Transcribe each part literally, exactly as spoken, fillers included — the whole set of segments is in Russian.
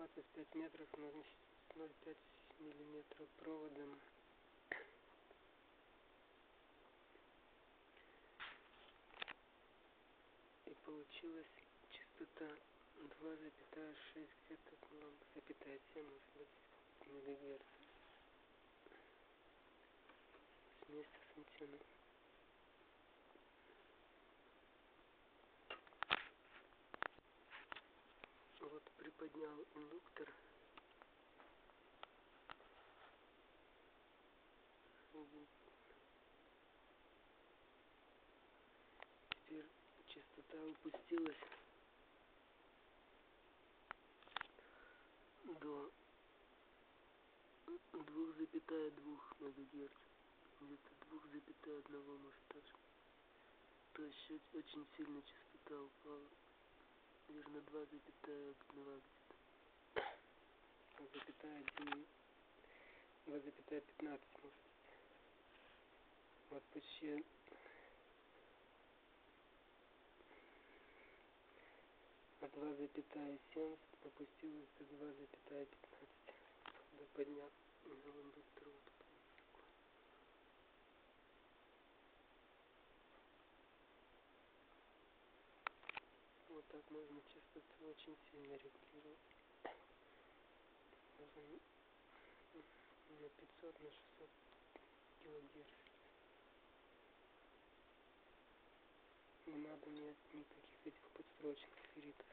двадцать пять метров ноль целых пять миллиметра проводом. И получилась частота два запятая шесть, где-то два запятая семь, может быть, мегагерц. Вместе с антенной. Вот приподнял индуктор. Теперь частота упустилась до два запятая два мегагерц. Где-то два запятая одна, может даже. То есть очень сильно частота упала. Наверное, два запятая два где-то. два запятая один, два запятая пятнадцать, может. Вот почти от два запятая семь опустилась до два запятая пятнадцать. Когда поднял индуктор вот такой. Вот так можно частоту очень сильно регулировать. Можно на пятьсот, на шестьсот килогерц. Не надо мне никаких этих подстрочных ферритов.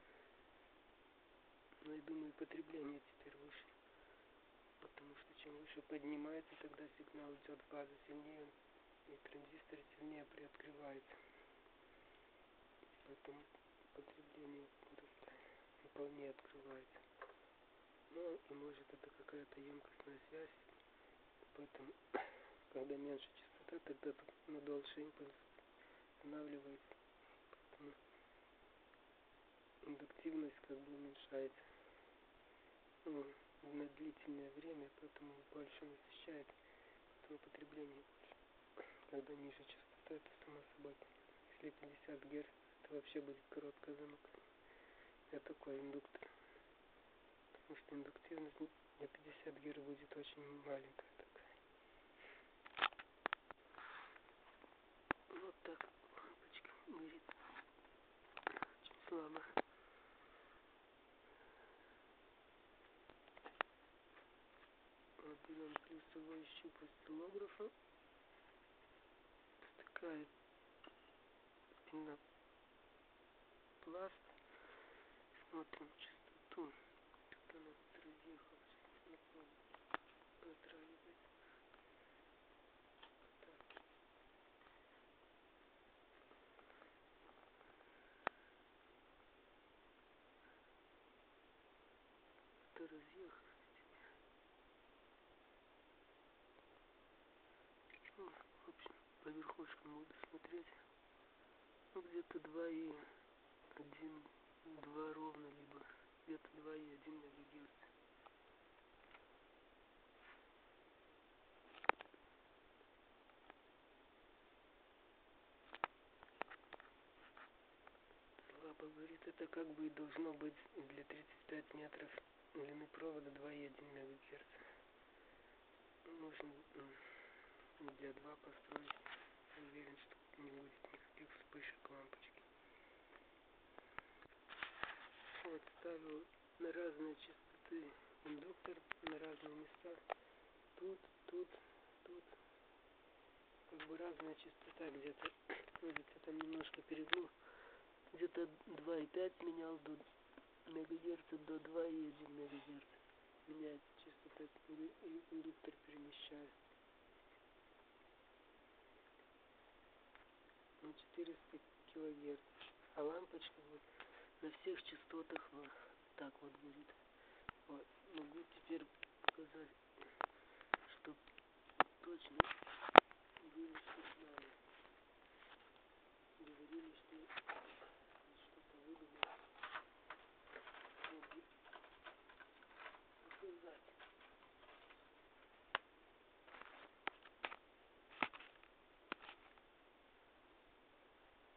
Но я думаю, потребление теперь выше. Потому что чем выше поднимается, тогда сигнал идет в фазу сильнее, и транзистор сильнее приоткрывается. Поэтому потребление вполне открывается. Ну и может это какая-то емкостная связь. Поэтому, когда меньше частота, тогда на дольше импульс останавливается. Поэтому индуктивность как бы уменьшается. Ну, на длительное время, поэтому больше насыщается, поэтому потребление больше. Когда ниже частота, это само собой. Если пятьдесят герц, это вообще будет короткое замыкание. Это такой индуктор. Потому что индуктивность на пятьдесят герц будет очень маленькая такая. Вот так лампочка горит. Очень слабо. Вот берем плюсовой щуп осциллографа. Такая пенопласт. Смотрим частоту. Тут она разъехалась. Не помню. Отравливает. Так. Это разъехалось. Ну, в общем, по верхушкам буду смотреть. Ну, где-то два и один, два ровно, либо где-то два и один мегагерц. Слабо говорит, это как бы и должно быть для тридцати пяти метров длины провода два и один мегагерц. Нужно для два построить. Я уверен, что не будет никаких вспышек лампочки. Вот ставил на разные частоты индуктор, на разные места. Тут, тут, тут. Как бы разная частота где-то. Видите, там немножко перегнул. Где-то два и пять менял до мегагерца до два и один мегагерц. Меняется частота, индуктор перемещает. На четыреста килогерц. А лампочка вот на всех частотах вот так вот горит. Вот. Могу теперь показать, что точно были сигналы. Говорили, что что-то выдумали. Могу показать.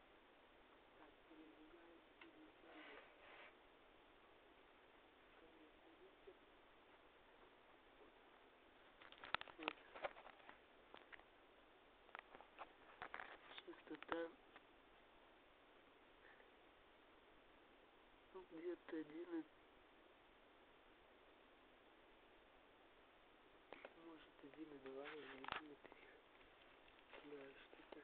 Так, передвигаем, передвигаем. где-то один, может один и два или один и три. Да, что-то.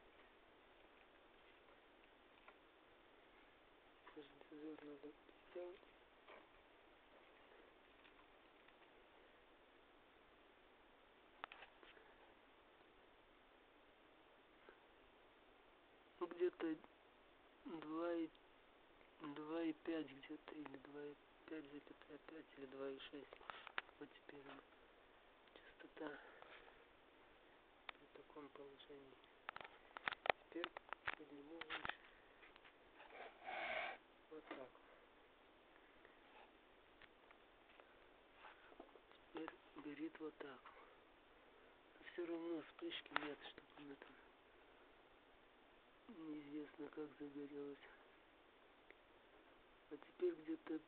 Может, дозор надо сделать. Где-то два и два и пять где-то, или два и пять запятая пять, или два и шесть. Вот теперь частота при таком положении. Теперь подниму выше. Вот так. Теперь горит вот так. Все равно вспышки нет, чтобы она там неизвестно как загорелась. А теперь где-то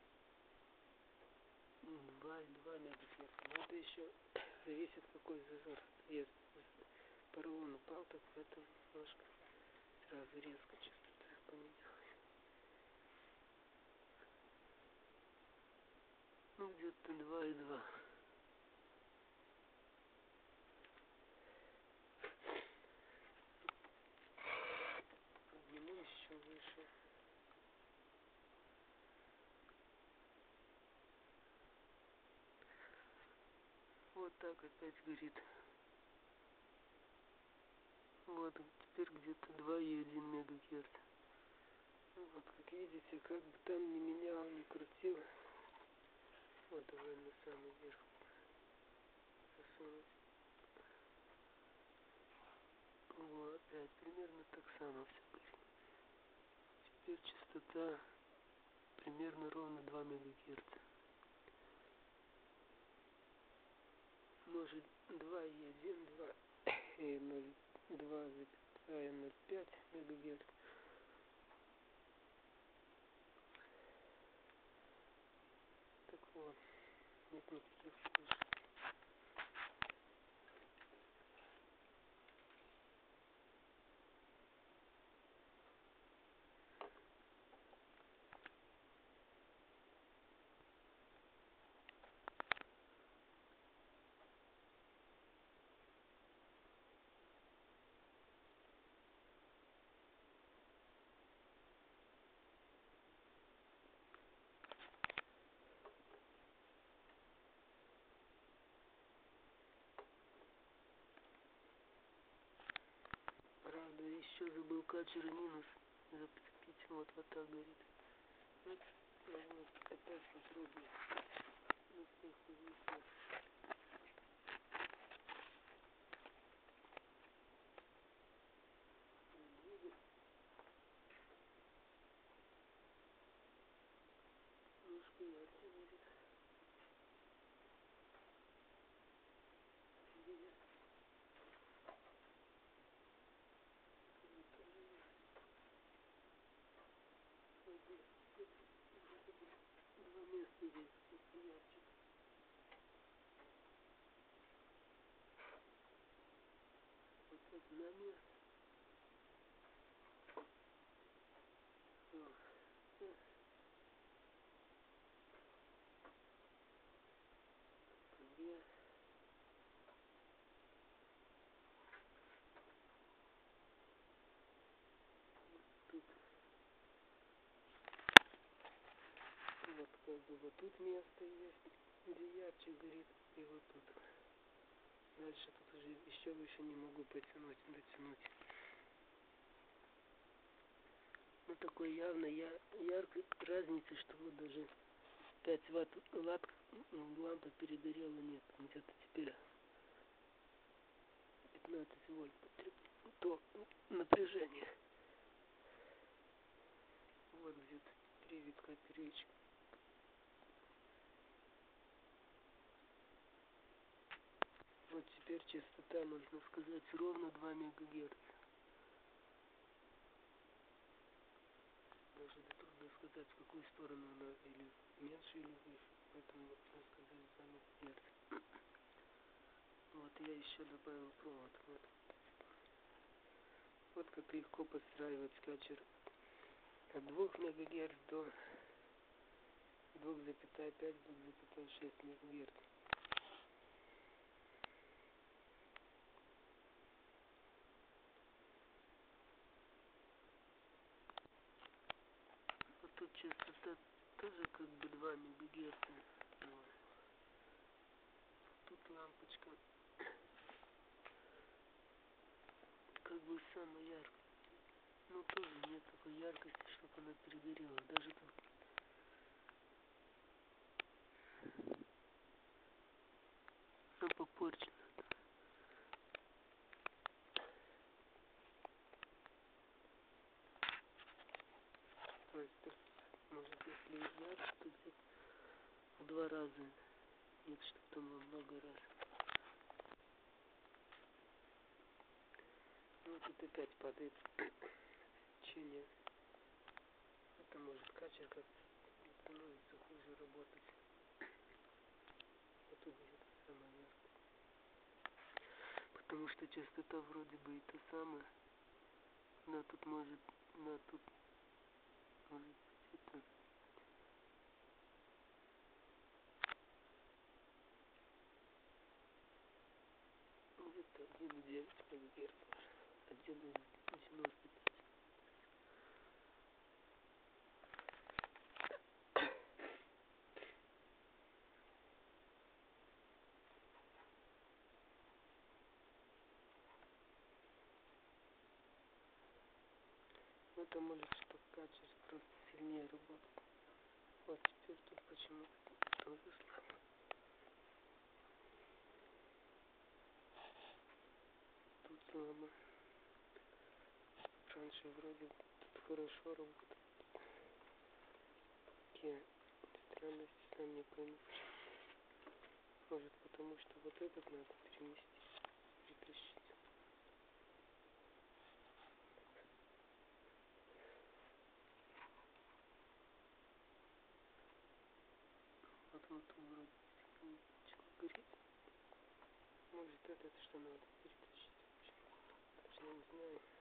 два и два мегагерца. Но это еще зависит какой зазор. Если порвон упал, так поэтому немножко сразу резко частота поменялась. Ну где-то два и два. Подниму еще выше. Вот так опять горит. Вот теперь где-то два и один мегагерц. Вот как видите, как бы там не менял, не крутил. Вот давай на самый верх засунуть. Вот опять примерно так само все горит. Теперь частота примерно ровно два мегагерца. Может два и один, два и ноль, два запятая ноль пять мегагерц. Так вот, нет никаких вспышек. Правда, еще забыл качер минус зацепить. Вот, вот так горит. Вот, ну вот, опять попробую на всех позициях. Немножко ярче будет. Видишь? Два места есть, чуть ярче. Вот одна место. Все. Две. Тут. Вот как бы вот тут место есть, где ярче горит, и вот тут. Дальше тут уже еще выше не могу потянуть, дотянуть. Ну такой явно я, яркой разницы, что вот даже пять ватт лад, лампа перегорела, нет. Где-то теперь пятнадцать вольт то напряжение. Вот где-то три витка перечка. Вот теперь частота, можно сказать, ровно два мегагерца. Даже трудно сказать, в какую сторону она, или меньше, или выше. Поэтому можно сказать два мегагерца. Вот я еще добавил провод. Вот. Вот как легко подстраивать скачер от двух мегагерц до два запятая пять - два запятая шесть мегагерц. Вот тут частота тоже как бы два мегагерца. Но тут лампочка как бы самая яркая. Ну тоже нет такой яркости, чтобы она перегорела. Даже тут она попорчена. То есть, может, если ярче, то где-то в два раза. Нет, что там во много раз. Ну тут опять падает течение. Это может качер как становится хуже работать. Вот тут где-то самое яркое. Потому что частота вроде бы и та самая. Но тут может, но тут может быть это. Где-то один и девять мегагерц. один и девяносто пять. Это может, что качер просто сильнее работает. Вот теперь тут почему-то тоже слабо. Тут слабо. Раньше вроде тут хорошо работает. Какие странности, сам не пойму. Может потому что вот этот надо перенести, притащить. Вот вот он вроде начал гореть. Может этот что надо перетащить. Даже я не знаю.